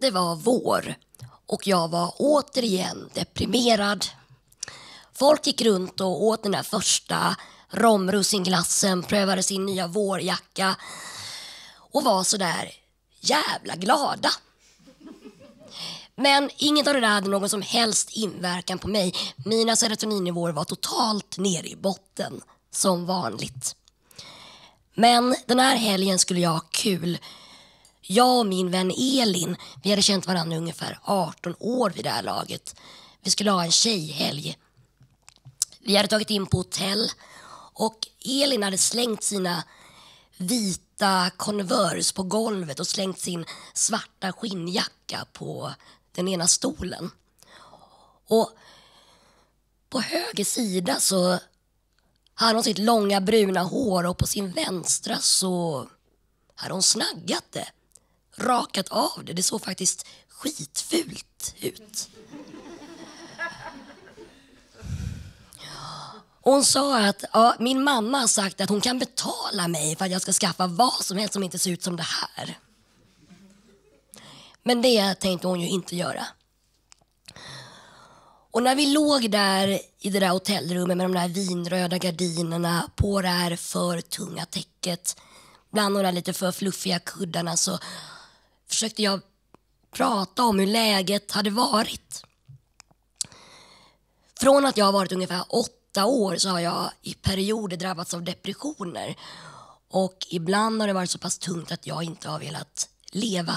Det var vår och jag var återigen deprimerad. Folk gick runt och åt den där första romrussinglassen, prövade sin nya vårjacka och var så där jävla glada. Men inget av det där hade någon som helst inverkan på mig. Mina serotoninnivåer var totalt nere i botten, som vanligt. Men den här helgen skulle jag ha kul. Jag och min vän Elin, vi hade känt varandra ungefär 18 år vid det här laget. Vi skulle ha en tjejhelg. Vi hade tagit in på hotell och Elin hade slängt sina vita Converse på golvet och slängt sin svarta skinnjacka på den ena stolen. Och på höger sida så hade hon sitt långa bruna hår och på sin vänstra så hade hon snaggat det. Rakat av det. Det såg faktiskt skitfult ut. Hon sa att min mamma har sagt att hon kan betala mig för att jag ska skaffa vad som helst som inte ser ut som det här. Men det tänkte hon ju inte göra. Och när vi låg där i det där hotellrummet med de där vinröda gardinerna på det här för tunga täcket, bland de där lite för fluffiga kuddarna, så försökte jag prata om hur läget hade varit. Från att jag har varit ungefär 8 år så har jag i perioder drabbats av depressioner. Och ibland har det varit så pass tungt att jag inte har velat leva.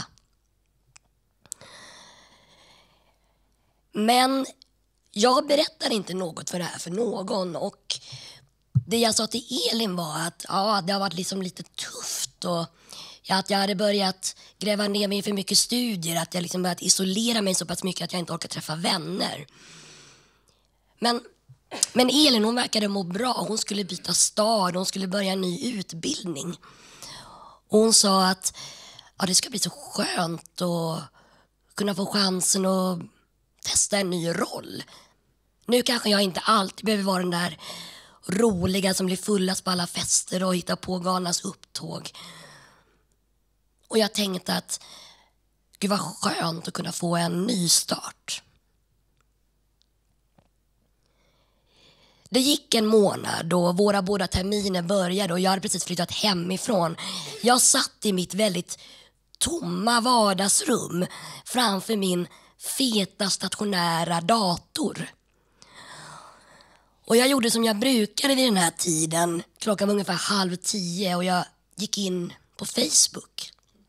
Men jag berättade inte något för det här för någon. Och det jag sa till Elin var att det har varit liksom lite tufft. Och att jag hade börjat gräva ner mig för mycket studier. Att jag liksom börjat isolera mig så pass mycket att jag inte orkar träffa vänner. Men Elin, hon verkade må bra. Hon skulle byta stad, hon skulle börja en ny utbildning. Och hon sa att det ska bli så skönt att kunna få chansen att testa en ny roll. Nu kanske jag inte alltid behöver vara den där roliga som blir fullast på alla fester och hittar på galnas upptåg. Och jag tänkte att gud vad skönt att kunna få en ny start. Det gick en månad och våra båda terminer började och jag hade precis flyttat hemifrån. Jag satt i mitt väldigt tomma vardagsrum framför min feta stationära dator. Och jag gjorde som jag brukade vid den här tiden. Klockan var ungefär 9:30 och jag gick in på Facebook.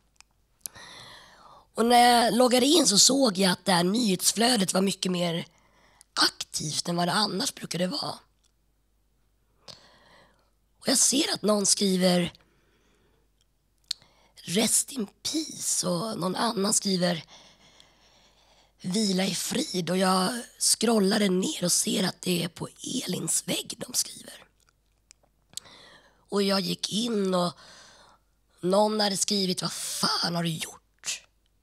Och när jag loggade in så såg jag att det här nyhetsflödet var mycket mer aktivt än vad det annars brukade vara. Och jag ser att någon skriver Rest in peace och någon annan skriver Vila i frid, och jag scrollade ner och ser att det är på Elins vägg de skriver. Och jag gick in och någon hade skrivit vad fan har du gjort?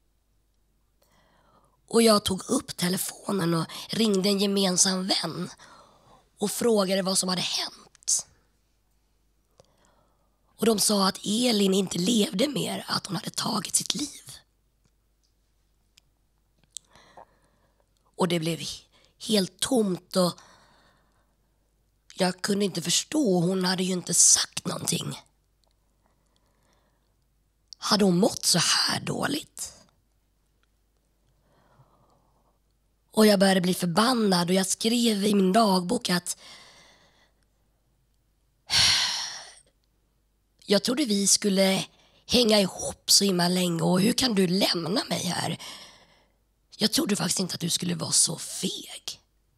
Och jag tog upp telefonen och ringde en gemensam vän och frågade vad som hade hänt. Och de sa att Elin inte levde mer, att hon hade tagit sitt liv. Och det blev helt tomt och jag kunde inte förstå. Hon hade ju inte sagt någonting. Hade hon mått så här dåligt? Och jag började bli förbannad och jag skrev i min dagbok att jag trodde vi skulle hänga ihop så himla länge och hur kan du lämna mig här? Jag trodde faktiskt inte att du skulle vara så feg.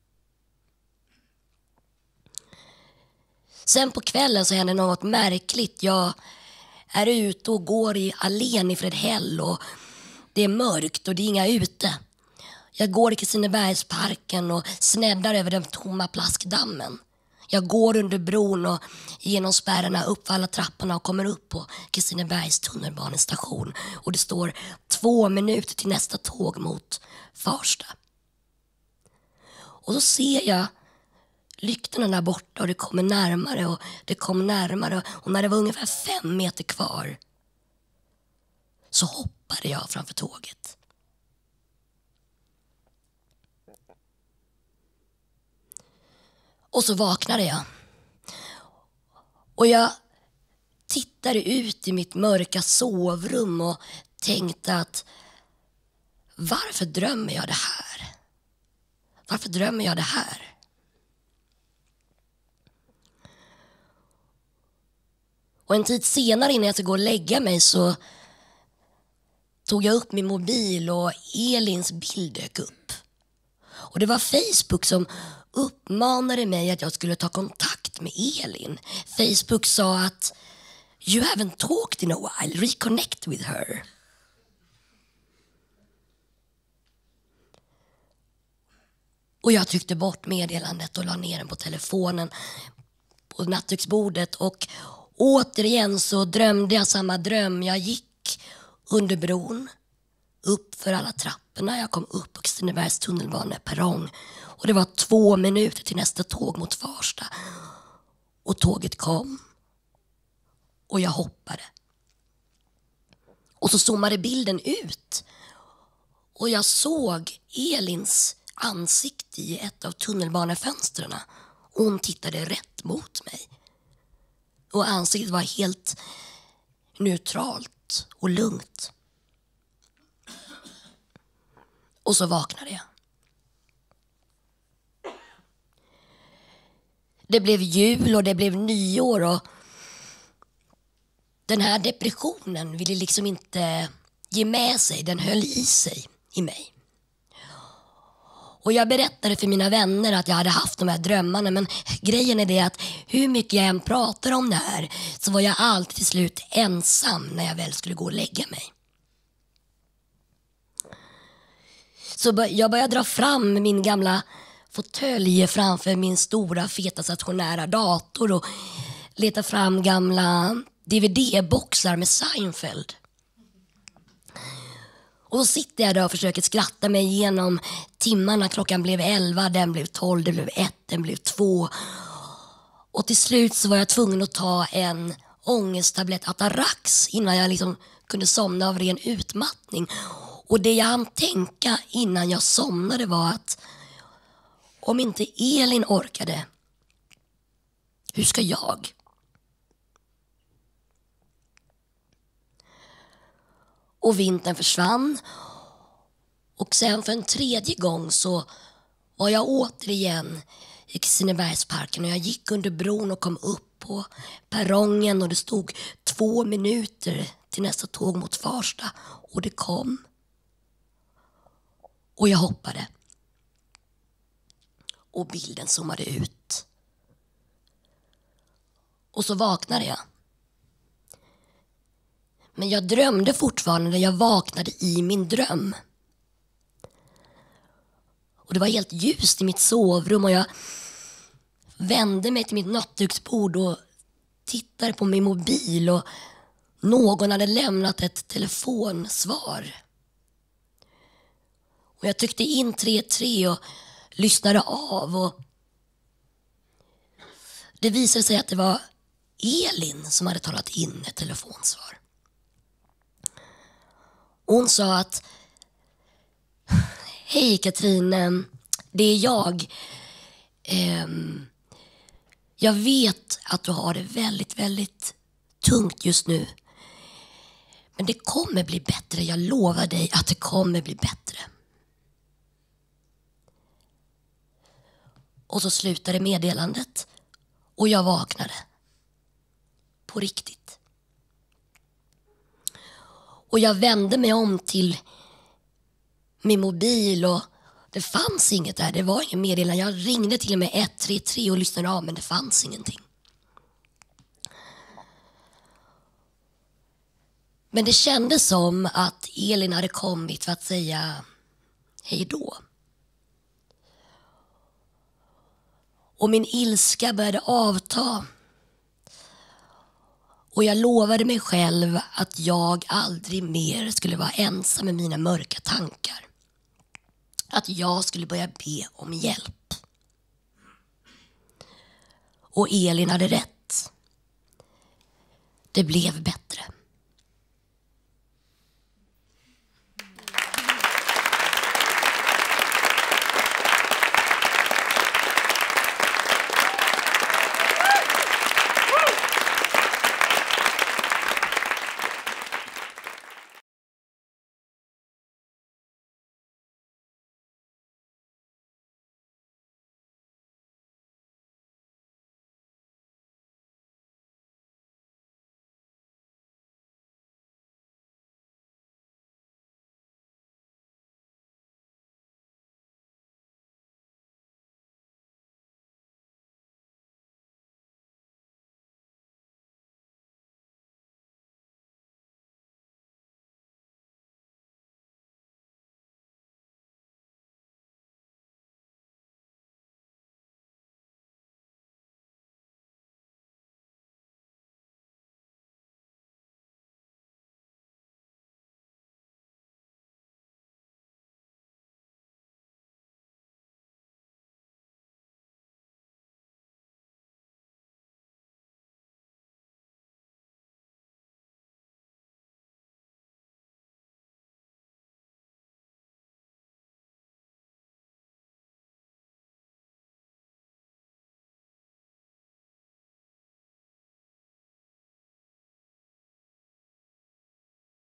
Sen på kvällen så hände något märkligt. Jag är ute och går i allén i Fredhäll och det är mörkt och det är inga ute. Jag går i Kristinebergsparken och sneddar över den tomma plaskdammen. Jag går under bron och genom spärrarna upp alla trapporna och kommer upp på Kristinebergs tunnelbanestation. Och det står 2 minuter till nästa tåg mot Farsta. Och så ser jag lyktorna där borta och det kommer närmare och det kommer närmare. Och när det var ungefär 5 meter kvar så hoppade jag framför tåget. Och så vaknade jag. Och jag tittade ut i mitt mörka sovrum och tänkte att varför drömmer jag det här? Varför drömmer jag det här? Och en tid senare innan jag skulle gå och lägga mig så tog jag upp min mobil och Elins bild dök upp. Och det var Facebook som uppmanade mig att jag skulle ta kontakt med Elin. Facebook sa att you haven't talked in a while, reconnect with her. Och jag tryckte bort meddelandet och la ner den på telefonen på nattduksbordet. Och återigen så drömde jag samma dröm. Jag gick under bron, upp för alla trapporna. Jag kom upp på Kristinebergs tunnelbaneperrong. Och det var 2 minuter till nästa tåg mot Farsta. Och tåget kom. Och jag hoppade. Och så zoomade bilden ut. Och jag såg Elins ansikte i ett av tunnelbanefönstren. Och hon tittade rätt mot mig. Och ansiktet var helt neutralt och lugnt. Och så vaknade jag. Det blev jul och det blev nyår och den här depressionen ville liksom inte ge med sig. Den höll i sig i mig. Och jag berättade för mina vänner att jag hade haft de här drömmarna. Men grejen är det att hur mycket jag än pratar om det här så var jag alltid till slut ensam när jag väl skulle gå och lägga mig. Så jag började dra fram min gamla fåtölj framför min stora feta stationära dator och leta fram gamla DVD-boxar med Seinfeld. Och så sitter jag där och försöker skratta mig igenom timmarna. Klockan blev 11, den blev 12, det blev 1, den blev 2. Och till slut så var jag tvungen att ta en ångesttablett Atarax innan jag liksom kunde somna av ren utmattning. Och det jag hann tänka innan jag somnade var att om inte Elin orkade, hur ska jag? Och vintern försvann. Och sen för en tredje gång så var jag återigen i Kristinebergsparken. Och jag gick under bron och kom upp på perrongen. Och det stod 2 minuter till nästa tåg mot Farsta. Och det kom. Och jag hoppade. Och bilden zoomade ut. Och så vaknade jag. Men jag drömde fortfarande när jag vaknade i min dröm. Och det var helt ljust i mitt sovrum och jag vände mig till mitt nattduksbord och tittade på min mobil och någon hade lämnat ett telefonsvar. Och jag tryckte in 33 och lyssnade av och det visade sig att det var Elin som hade talat in ett telefonsvar. Hon sa att hej Katrin, det är jag. Jag vet att du har det väldigt, väldigt tungt just nu. Men det kommer bli bättre, jag lovar dig att det kommer bli bättre. Och så slutade meddelandet och jag vaknade. På riktigt. Och jag vände mig om till min mobil och det fanns inget där. Det var ingen meddelande. Jag ringde till och med 133 och lyssnade av men det fanns ingenting. Men det kändes som att Elin hade kommit för att säga hej då. Och min ilska började avta. Och jag lovade mig själv att jag aldrig mer skulle vara ensam med mina mörka tankar. Att jag skulle börja be om hjälp. Och Elin hade rätt. Det blev bättre.